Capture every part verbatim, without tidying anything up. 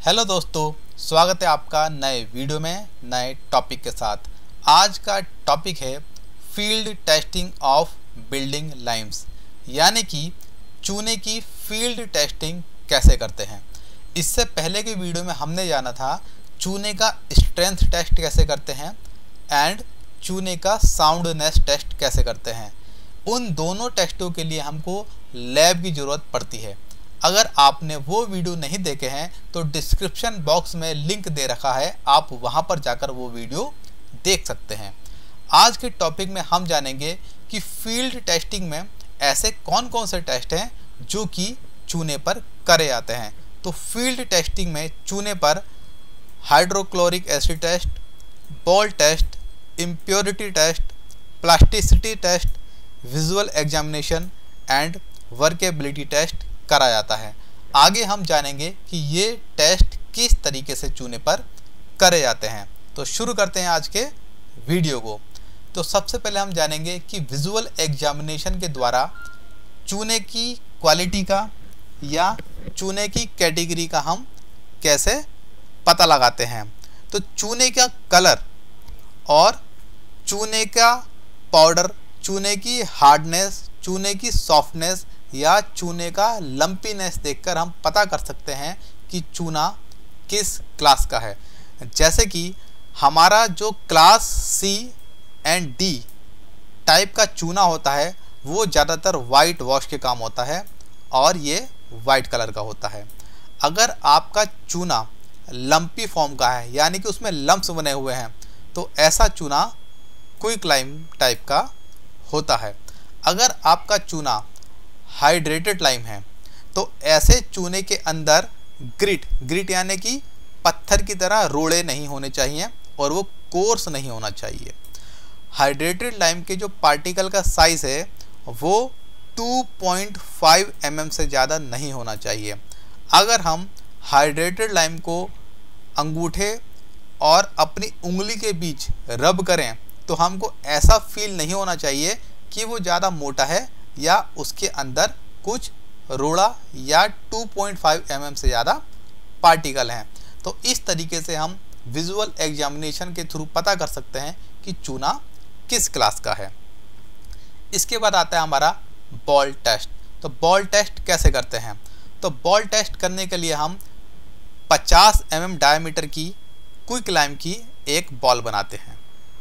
Hello दोस्तों, स्वागत है आपका नए वीडियो में नए टॉपिक के साथ। आज का टॉपिक है field testing of building limes, यानी कि चूने की फील्ड टेस्टिंग कैसे करते हैं। इससे पहले के वीडियो में हमने जाना था चूने का स्ट्रेंथ टेस्ट कैसे करते हैं एंड चूने का साउंडनेस टेस्ट कैसे करते हैं। उन दोनों टेस्टों के लिए हमको लैब की ज़रूरत पड़ती है। अगर आपने वो वीडियो नहीं देखे हैं तो डिस्क्रिप्शन बॉक्स में लिंक दे रखा है, आप वहां पर जाकर वो वीडियो देख सकते हैं। आज के टॉपिक में हम जानेंगे कि फील्ड टेस्टिंग में ऐसे कौन कौन से टेस्ट हैं जो कि चूने पर करे जाते हैं। तो फील्ड टेस्टिंग में चूने पर hydrochloric acid test, ball test, impurity test, plasticity test, visual examination and workability test करा जाता है। आगे हम जानेंगे कि ये टेस्ट किस तरीके से चूने पर करे जाते हैं। तो शुरू करते हैं आज के वीडियो को। तो सबसे पहले हम जानेंगे कि विजुअल एग्जामिनेशन के द्वारा चूने की क्वालिटी का या चूने की कैटेगरी का हम कैसे पता लगाते हैं। तो चूने का कलर और चूने का पाउडर, चूने की हार्डनेस, चूने की सॉफ्टनेस या चूने का लंपीनेस देखकर हम पता कर सकते हैं कि चूना किस क्लास का है। जैसे कि हमारा जो class C and D type का चूना होता है वो ज़्यादातर वाइट वॉश के काम होता है और ये वाइट कलर का होता है। अगर आपका चूना लंपी फॉर्म का है यानी कि उसमें लम्प्स बने हुए हैं तो ऐसा चूना क्विक लाइम टाइप का होता है। अगर आपका चूना हाइड्रेटेड लाइम है तो ऐसे चूने के अंदर ग्रिट ग्रिट यानी कि पत्थर की तरह रोड़े नहीं होने चाहिए और वो कोर्स नहीं होना चाहिए। हाइड्रेटेड लाइम के जो पार्टिकल का साइज़ है वो two point five M M से ज़्यादा नहीं होना चाहिए। अगर हम हाइड्रेटेड लाइम को अंगूठे और अपनी उंगली के बीच रब करें तो हमको ऐसा फील नहीं होना चाहिए कि वो ज़्यादा मोटा है या उसके अंदर कुछ रोड़ा या two point five M M से ज़्यादा पार्टिकल हैं। तो इस तरीके से हम विजुअल एग्जामिनेशन के थ्रू पता कर सकते हैं कि चूना किस क्लास का है। इसके बाद आता है हमारा बॉल टेस्ट। तो बॉल टेस्ट कैसे करते हैं। तो बॉल टेस्ट करने के लिए हम पचास एम एम डायमीटर की क्विक लाइम की एक बॉल बनाते हैं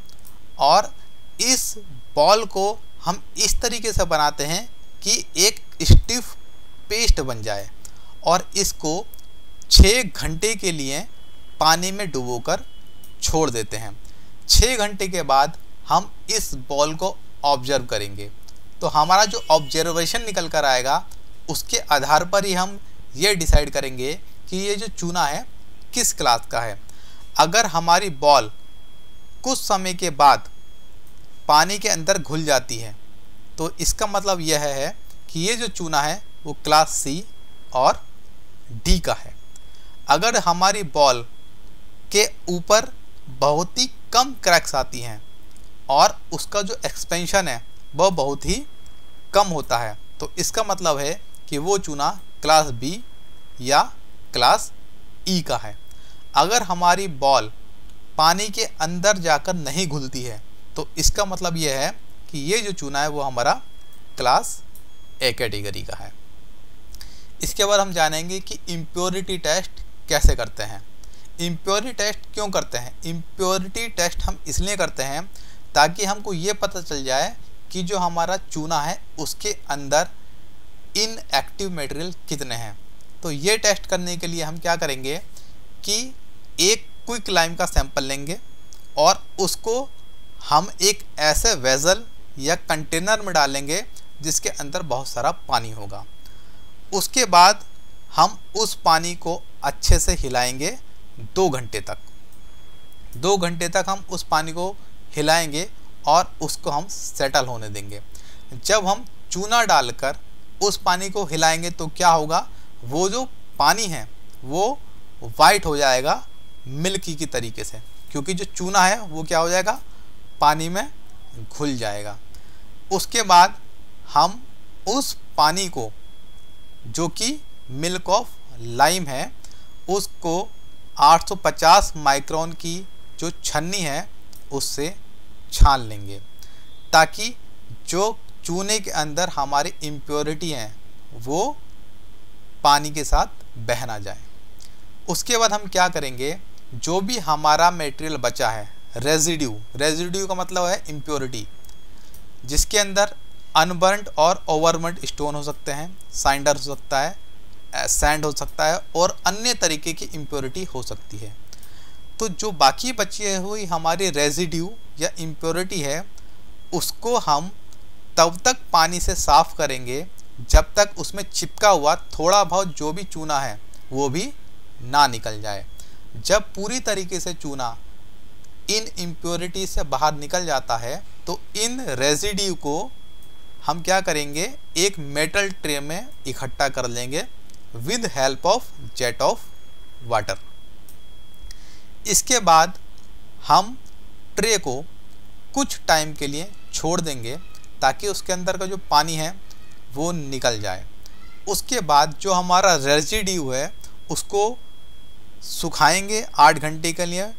और इस बॉल को हम इस तरीके से बनाते हैं कि एक स्टिफ पेस्ट बन जाए और इसको छः घंटे के लिए पानी में डुबोकर छोड़ देते हैं। छः घंटे के बाद हम इस बॉल को ऑब्जर्व करेंगे तो हमारा जो ऑब्जर्वेशन निकल कर आएगा उसके आधार पर ही हम ये डिसाइड करेंगे कि ये जो चूना है किस क्लास का है। अगर हमारी बॉल कुछ समय के बाद पानी के अंदर घुल जाती है तो इसका मतलब यह है कि ये जो चूना है वो क्लास सी और डी का है। अगर हमारी बॉल के ऊपर बहुत ही कम क्रैक्स आती हैं और उसका जो एक्सपेंशन है वह बहुत ही कम होता है तो इसका मतलब है कि वो चूना क्लास बी या क्लास ई का है। अगर हमारी बॉल पानी के अंदर जाकर नहीं घुलती है तो इसका मतलब यह है कि ये जो चूना है वो हमारा क्लास ए कैटेगरी का है। इसके बाद हम जानेंगे कि इम्प्योरिटी टेस्ट कैसे करते हैं। इम्प्योरिटी टेस्ट क्यों करते हैं। इम्प्योरिटी टेस्ट हम इसलिए करते हैं ताकि हमको ये पता चल जाए कि जो हमारा चूना है उसके अंदर इनएक्टिव मटेरियल कितने हैं। तो ये टेस्ट करने के लिए हम क्या करेंगे कि एक क्विक लाइम का सैंपल लेंगे और उसको हम एक ऐसे वेज़ल या कंटेनर में डालेंगे जिसके अंदर बहुत सारा पानी होगा। उसके बाद हम उस पानी को अच्छे से हिलाएंगे दो घंटे तक। दो घंटे तक हम उस पानी को हिलाएंगे और उसको हम सेटल होने देंगे। जब हम चूना डालकर उस पानी को हिलाएंगे तो क्या होगा, वो जो पानी है वो वाइट हो जाएगा मिल्की की तरीके से, क्योंकि जो चूना है वो क्या हो जाएगा, पानी में घुल जाएगा। उसके बाद हम उस पानी को जो कि मिल्क ऑफ लाइम है उसको आठ सौ पचास माइक्रोन की जो छन्नी है उससे छान लेंगे, ताकि जो चूने के अंदर हमारी इम्प्योरिटी हैं वो पानी के साथ बह ना जाए। उसके बाद हम क्या करेंगे, जो भी हमारा मटेरियल बचा है, रेजिड्यू, रेजिड्यू का मतलब है इम्प्योरिटी, जिसके अंदर अनबर्न्ड और ओवरबर्न्ड स्टोन हो सकते हैं, साइंडर हो सकता है, सैंड हो सकता है और अन्य तरीके की इम्प्योरिटी हो सकती है। तो जो बाकी बची हुई हमारी रेजिड्यू या इम्प्योरिटी है उसको हम तब तक पानी से साफ़ करेंगे जब तक उसमें चिपका हुआ थोड़ा बहुत जो भी चूना है वो भी ना निकल जाए। जब पूरी तरीके से चूना इन इम्प्योरिटी से बाहर निकल जाता है तो इन रेजिड्यू को हम क्या करेंगे, एक मेटल ट्रे में इकट्ठा कर लेंगे with help of jet of water. इसके बाद हम ट्रे को कुछ टाइम के लिए छोड़ देंगे ताकि उसके अंदर का जो पानी है वो निकल जाए। उसके बाद जो हमारा रेजिड्यू है उसको सुखाएंगे आठ घंटे के लिए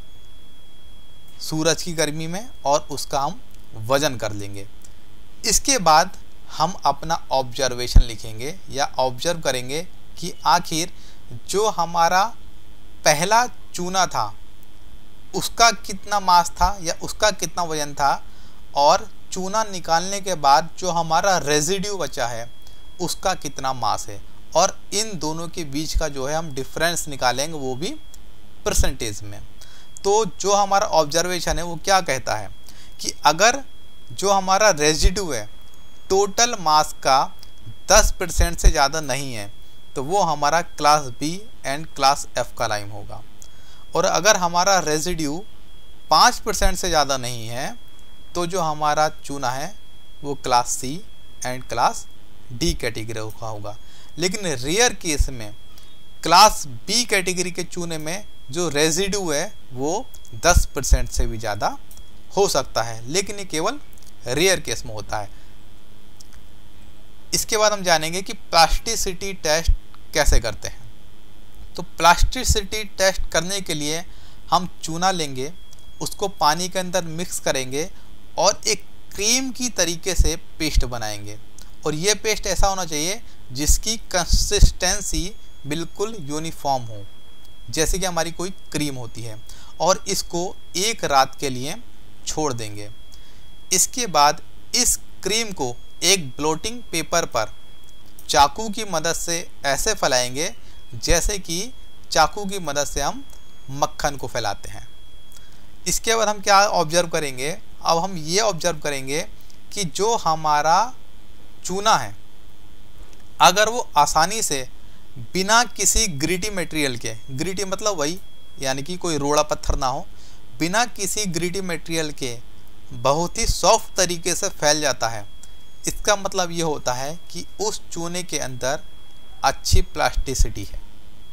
सूरज की गर्मी में और उसका हम वज़न कर लेंगे। इसके बाद हम अपना ऑब्जर्वेशन लिखेंगे या ऑब्जर्व करेंगे कि आखिर जो हमारा पहला चूना था उसका कितना मास था या उसका कितना वज़न था, और चूना निकालने के बाद जो हमारा रेजिड्यू बचा है उसका कितना मास है, और इन दोनों के बीच का जो है हम डिफरेंस निकालेंगे वो भी परसेंटेज में। तो जो हमारा ऑब्जर्वेशन है वो क्या कहता है कि अगर जो हमारा रेजिड्यू है टोटल मास का दस परसेंट से ज़्यादा नहीं है तो वो हमारा class B and class F का लाइम होगा, और अगर हमारा रेजिड्यू पाँच परसेंट से ज़्यादा नहीं है तो जो हमारा चूना है वो class C and class D category का होगा। लेकिन रेयर केस में क्लास बी कैटेगरी के चूने में जो रेजिड्यू है वो दस परसेंट से भी ज़्यादा हो सकता है, लेकिन ये केवल रेयर केस में होता है। इसके बाद हम जानेंगे कि प्लास्टिसिटी टेस्ट कैसे करते हैं। तो प्लास्टिसिटी टेस्ट करने के लिए हम चूना लेंगे, उसको पानी के अंदर मिक्स करेंगे और एक क्रीम की तरीके से पेस्ट बनाएंगे, और ये पेस्ट ऐसा होना चाहिए जिसकी कंसिस्टेंसी बिल्कुल यूनिफॉर्म हो, जैसे कि हमारी कोई क्रीम होती है, और इसको एक रात के लिए छोड़ देंगे। इसके बाद इस क्रीम को एक ब्लोटिंग पेपर पर चाकू की मदद से ऐसे फैलाएंगे जैसे कि चाकू की मदद से हम मक्खन को फैलाते हैं। इसके बाद हम क्या ऑब्जर्व करेंगे, अब हम ये ऑब्जर्व करेंगे कि जो हमारा चूना है अगर वो आसानी से बिना किसी ग्रिटी मटेरियल के, ग्रिटी मतलब वही यानी कि कोई रोड़ा पत्थर ना हो, बिना किसी ग्रिटी मटेरियल के बहुत ही सॉफ्ट तरीके से फैल जाता है, इसका मतलब ये होता है कि उस चूने के अंदर अच्छी प्लास्टिसिटी है।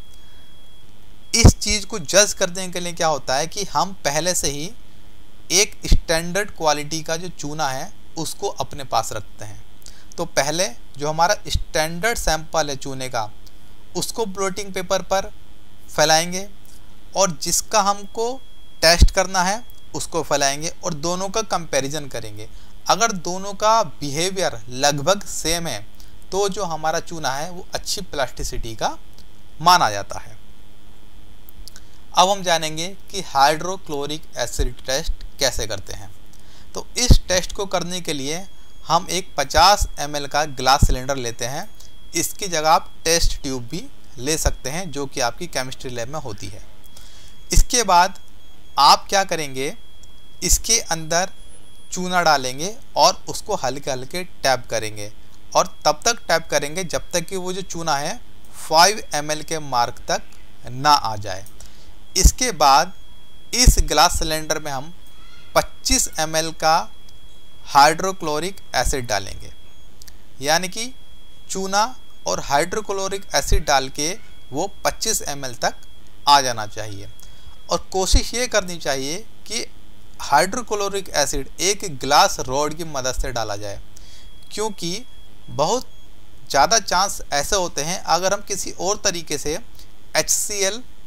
इस चीज़ को जज करने के लिए क्या होता है कि हम पहले से ही एक स्टैंडर्ड क्वालिटी का जो चूना है उसको अपने पास रखते हैं। तो पहले जो हमारा स्टैंडर्ड सैंपल है चूने का उसको ब्लोटिंग पेपर पर फैलाएंगे, और जिसका हमको टेस्ट करना है उसको फैलाएंगे और दोनों का कंपैरिजन करेंगे। अगर दोनों का बिहेवियर लगभग सेम है तो जो हमारा चूना है वो अच्छी प्लास्टिसिटी का माना जाता है। अब हम जानेंगे कि हाइड्रोक्लोरिक एसिड टेस्ट कैसे करते हैं। तो इस टेस्ट को करने के लिए हम एक पचास एम एल का ग्लास सिलेंडर लेते हैं। इसकी जगह आप टेस्ट ट्यूब भी ले सकते हैं जो कि आपकी केमिस्ट्री लैब में होती है। इसके बाद आप क्या करेंगे, इसके अंदर चूना डालेंगे और उसको हल्के हल्के टैप करेंगे, और तब तक टैप करेंगे जब तक कि वो जो चूना है पाँच एम एल के मार्क तक ना आ जाए। इसके बाद इस ग्लास सिलेंडर में हम पच्चीस एम एल का हाइड्रोक्लोरिक एसिड डालेंगे, यानी कि चूना और हाइड्रोक्लोरिक एसिड डाल के वो पच्चीस एम एल तक आ जाना चाहिए। और कोशिश ये करनी चाहिए कि हाइड्रोक्लोरिक एसिड एक ग्लास रॉड की मदद से डाला जाए, क्योंकि बहुत ज़्यादा चांस ऐसे होते हैं अगर हम किसी और तरीके से H C L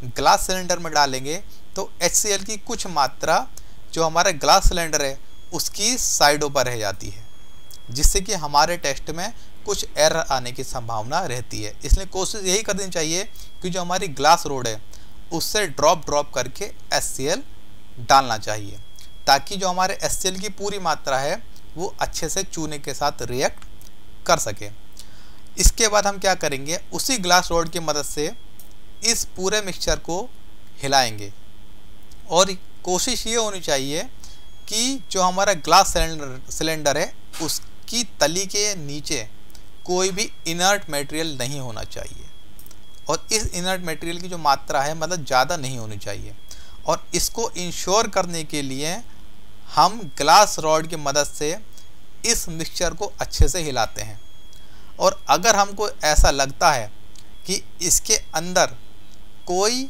glass cylinder में डालेंगे तो एच सी एल की कुछ मात्रा जो हमारा ग्लास सिलेंडर है उसकी साइडों पर रह जाती है, जिससे कि हमारे टेस्ट में कुछ एरर आने की संभावना रहती है। इसलिए कोशिश यही करनी चाहिए कि जो हमारी ग्लास रोड है उससे ड्रॉप ड्रॉप करके एच सी एल डालना चाहिए, ताकि जो हमारे एच सी एल की पूरी मात्रा है वो अच्छे से चूने के साथ रिएक्ट कर सके। इसके बाद हम क्या करेंगे, उसी ग्लास रोड की मदद से इस पूरे मिक्सचर को हिलाएंगे और कोशिश ये होनी चाहिए कि जो हमारा ग्लास सिलेंडर सिलेंडर है उसकी तली के नीचे कोई भी इनर्ट मटेरियल नहीं होना चाहिए, और इस इनर्ट मटेरियल की जो मात्रा है मतलब ज़्यादा नहीं होनी चाहिए। और इसको इंश्योर करने के लिए हम ग्लास रॉड की मदद से इस मिक्सचर को अच्छे से हिलाते हैं। और अगर हमको ऐसा लगता है कि इसके अंदर कोई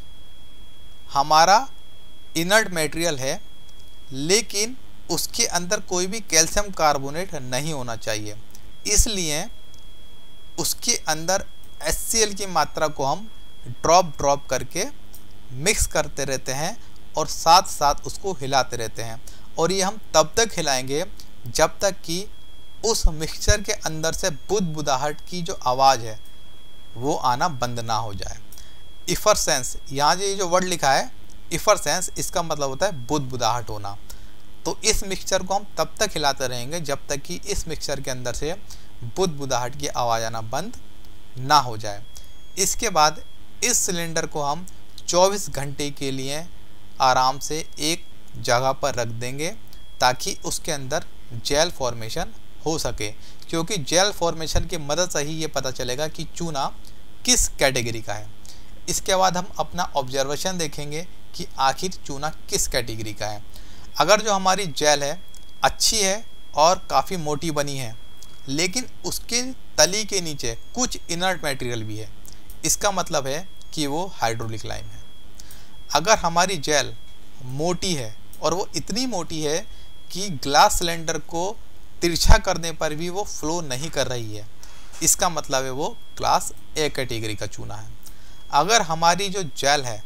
हमारा इनर्ट मटेरियल है लेकिन उसके अंदर कोई भी कैल्शियम कार्बोनेट नहीं होना चाहिए, इसलिए उसके अंदर एच सी एल की मात्रा को हम ड्रॉप ड्रॉप करके मिक्स करते रहते हैं और साथ साथ उसको हिलाते रहते हैं। और ये हम तब तक हिलाएंगे जब तक कि उस मिक्सचर के अंदर से बुदबुदाहट की जो आवाज़ है वो आना बंद ना हो जाए। इफरसेंस, यहाँ जो ये जो वर्ड लिखा है इफरसेंस, इसका मतलब होता है बुदबुदाहट होना। तो इस मिक्सचर को हम तब तक हिलाते रहेंगे जब तक कि इस मिक्सचर के अंदर से बुदबुदाहट की आवाज़ आना बंद ना हो जाए। इसके बाद इस सिलेंडर को हम चौबीस घंटे के लिए आराम से एक जगह पर रख देंगे ताकि उसके अंदर जेल फॉर्मेशन हो सके, क्योंकि जेल फॉर्मेशन की मदद से ही ये पता चलेगा कि चूना किस कैटेगरी का है। इसके बाद हम अपना ऑब्जर्वेशन देखेंगे कि आखिर चूना किस कैटेगरी का है। अगर जो हमारी जेल है अच्छी है और काफ़ी मोटी बनी है लेकिन उसके तली के नीचे कुछ इनर्ट मटेरियल भी है, इसका मतलब है कि वो हाइड्रोलिक लाइम है। अगर हमारी जेल मोटी है और वो इतनी मोटी है कि ग्लास सिलेंडर को तिरछा करने पर भी वो फ्लो नहीं कर रही है, इसका मतलब है वो क्लास ए कैटेगरी का चूना है। अगर हमारी जो जेल है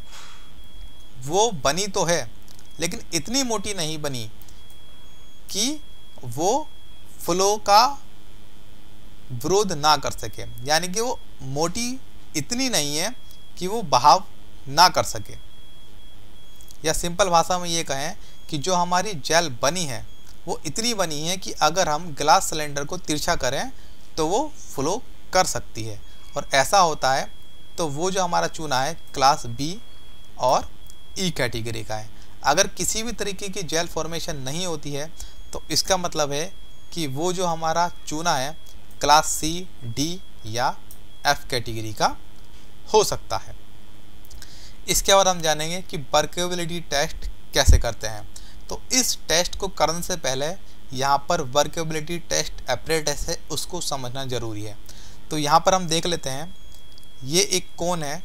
वो बनी तो है लेकिन इतनी मोटी नहीं बनी कि वो फ्लो का विरोध ना कर सके, यानी कि वो मोटी इतनी नहीं है कि वो बहाव ना कर सके, या सिंपल भाषा में ये कहें कि जो हमारी जेल बनी है वो इतनी बनी है कि अगर हम ग्लास सिलेंडर को तिरछा करें तो वो फ्लो कर सकती है। और ऐसा होता है तो वो जो हमारा चूना है क्लास बी और ई कैटेगरी का है। अगर किसी भी तरीके की जेल फॉर्मेशन नहीं होती है तो इसका मतलब है कि वो जो हमारा चूना है क्लास सी, डी या एफ कैटेगरी का हो सकता है। इसके बाद हम जानेंगे कि वर्केबिलिटी टेस्ट कैसे करते हैं। तो इस टेस्ट को करने से पहले यहाँ पर वर्केबिलिटी टेस्ट एपरेटस है उसको समझना ज़रूरी है। तो यहाँ पर हम देख लेते हैं, ये एक कोन है,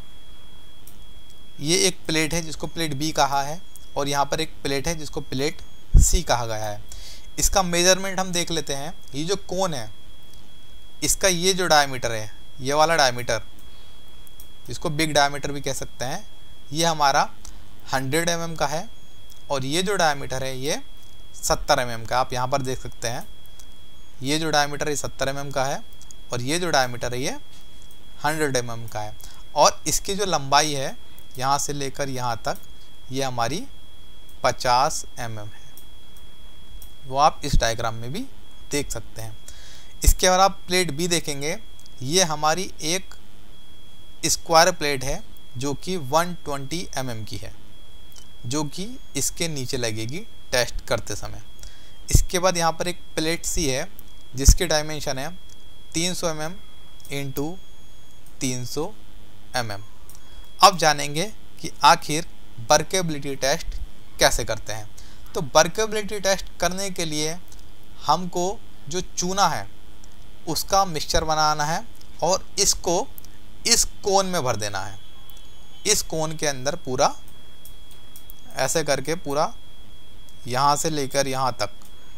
ये एक प्लेट है जिसको प्लेट बी कहा है, और यहाँ पर एक प्लेट है जिसको प्लेट सी कहा गया है। इसका मेजरमेंट हम देख लेते हैं। ये जो कोन है इसका ये जो डायमीटर है, ये वाला डायमीटर जिसको बिग डायमीटर भी कह सकते हैं, ये हमारा हंड्रेड एम एम का है, और ये जो डायमीटर है ये सत्तर एम एम का। आप यहाँ पर देख सकते हैं ये जो डायमीटर है सत्तर एम एम का है और ये जो डायमीटर है ये हंड्रेड एम एम का है। और इसकी जो लंबाई है यहाँ से लेकर यहाँ तक ये हमारी पचास एम एम है, वो आप इस डायग्राम में भी देख सकते हैं। इसके बाद आप प्लेट बी देखेंगे, ये हमारी एक स्क्वायर प्लेट है जो कि एक सौ बीस एम एम की है, जो कि इसके नीचे लगेगी टेस्ट करते समय। इसके बाद यहाँ पर एक प्लेट सी है जिसकी डायमेंशन है तीन सौ एम एम इंटू तीन सौ एम एम। अब जानेंगे कि आखिर वर्केबिलिटी टेस्ट कैसे करते हैं। तो वर्केबिलिटी टेस्ट करने के लिए हमको जो चूना है उसका मिक्सचर बनाना है और इसको इस कोन में भर देना है। इस कोन के अंदर पूरा ऐसे करके पूरा यहाँ से लेकर यहाँ तक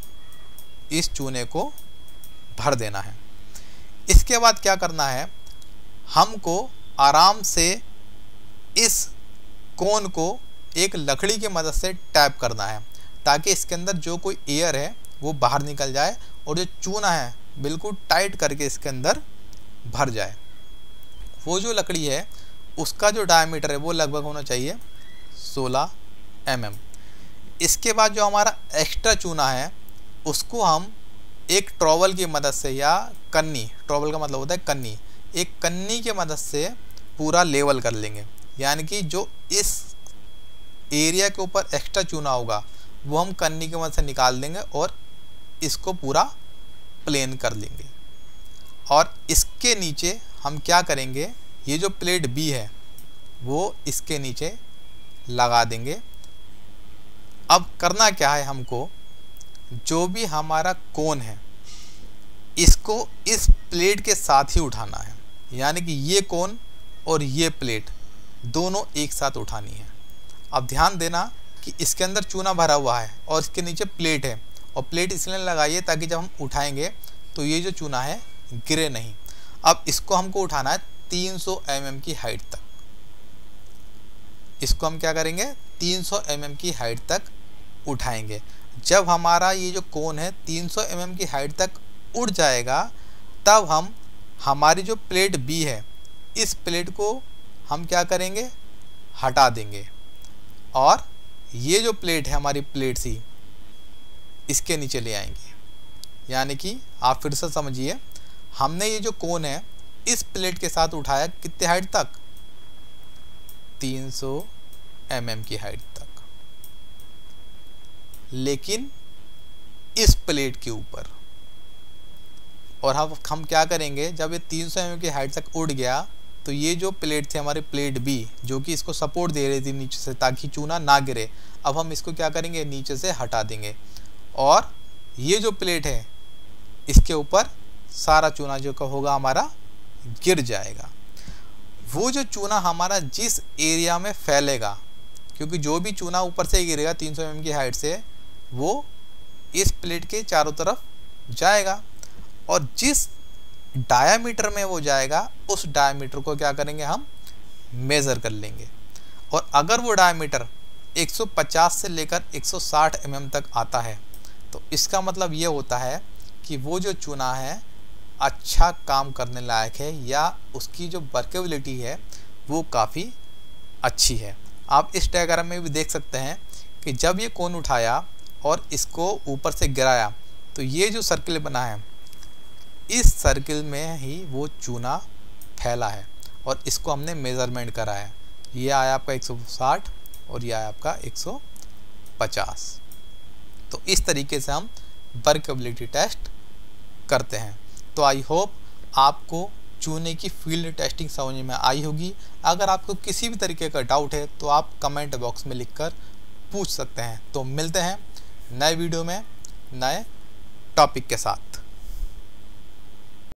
इस चूने को भर देना है। इसके बाद क्या करना है, हमको आराम से इस कोन को एक लकड़ी की मदद से टैप करना है ताकि इसके अंदर जो कोई एयर है वो बाहर निकल जाए और जो चूना है बिल्कुल टाइट करके इसके अंदर भर जाए। वो जो लकड़ी है उसका जो डायमीटर है वो लगभग होना चाहिए सोलह एम एम। इसके बाद जो हमारा एक्स्ट्रा चूना है उसको हम एक ट्रॉवल की मदद से या कन्नी, ट्रॉवल का मतलब होता है कन्नी, एक कन्नी की मदद से पूरा लेवल कर लेंगे। यानी कि जो इस एरिया के ऊपर एक्स्ट्रा चूना होगा वो हम कन्नी की मदद से निकाल देंगे और इसको पूरा प्लेन कर लेंगे। और इसके नीचे हम क्या करेंगे, ये जो प्लेट बी है वो इसके नीचे लगा देंगे। अब करना क्या है, हमको जो भी हमारा कोन है इसको इस प्लेट के साथ ही उठाना है। यानी कि ये कोन और ये प्लेट दोनों एक साथ उठानी है। अब ध्यान देना कि इसके अंदर चूना भरा हुआ है और इसके नीचे प्लेट है, और प्लेट इसलिए लगाइए ताकि जब हम उठाएंगे तो ये जो चूना है गिरे नहीं। अब इसको हमको उठाना है तीन सौ एम एम की हाइट तक। इसको हम क्या करेंगे, तीन सौ एम एम की हाइट तक उठाएंगे। जब हमारा ये जो कोन है तीन सौ एम एम की हाइट तक उड़ जाएगा तब हम हमारी जो प्लेट बी है इस प्लेट को हम क्या करेंगे, हटा देंगे और ये जो प्लेट है हमारी प्लेट सी इसके नीचे ले आएंगे। यानी कि आप फिर से समझिए, हमने ये जो कोन है इस प्लेट के साथ उठाया कितने हाइट तक, तीन सौ एम एम की हाइट तक, लेकिन इस प्लेट के ऊपर। और हम हम क्या करेंगे, जब ये तीन सौ एम एम की हाइट तक उड़ गया तो ये जो प्लेट थी हमारी प्लेट बी जो कि इसको सपोर्ट दे रही थी नीचे से ताकि चूना ना गिरे, अब हम इसको क्या करेंगे, नीचे से हटा देंगे और ये जो प्लेट है इसके ऊपर सारा चूना जो का होगा हमारा गिर जाएगा। वो जो चूना हमारा जिस एरिया में फैलेगा, क्योंकि जो भी चूना ऊपर से गिरेगा तीन सौ एम एम की हाइट से वो इस प्लेट के चारों तरफ जाएगा, और जिस डायामीटर में वो जाएगा उस डायामीटर को क्या करेंगे, हम मेज़र कर लेंगे। और अगर वो डायामीटर एक सौ पचास से लेकर एक सौ साठ एम एम तक आता है तो इसका मतलब ये होता है कि वो जो चूना है अच्छा काम करने लायक है या उसकी जो वर्केबिलिटी है वो काफ़ी अच्छी है। आप इस डायग्राम में भी देख सकते हैं कि जब ये कोन उठाया और इसको ऊपर से गिराया तो ये जो सर्किल बना है इस सर्किल में ही वो चूना फैला है और इसको हमने मेज़रमेंट करा है। ये आया आपका एक सौ साठ और ये आया आपका एक सौ पचास। तो इस तरीके से हम वर्केबिलिटी टेस्ट करते हैं। तो आई होप आपको चूने की फील्ड टेस्टिंग समझ में आई होगी। अगर आपको किसी भी तरीके का डाउट है तो आप कमेंट बॉक्स में लिखकर पूछ सकते हैं। तो मिलते हैं नए वीडियो में नए टॉपिक के साथ।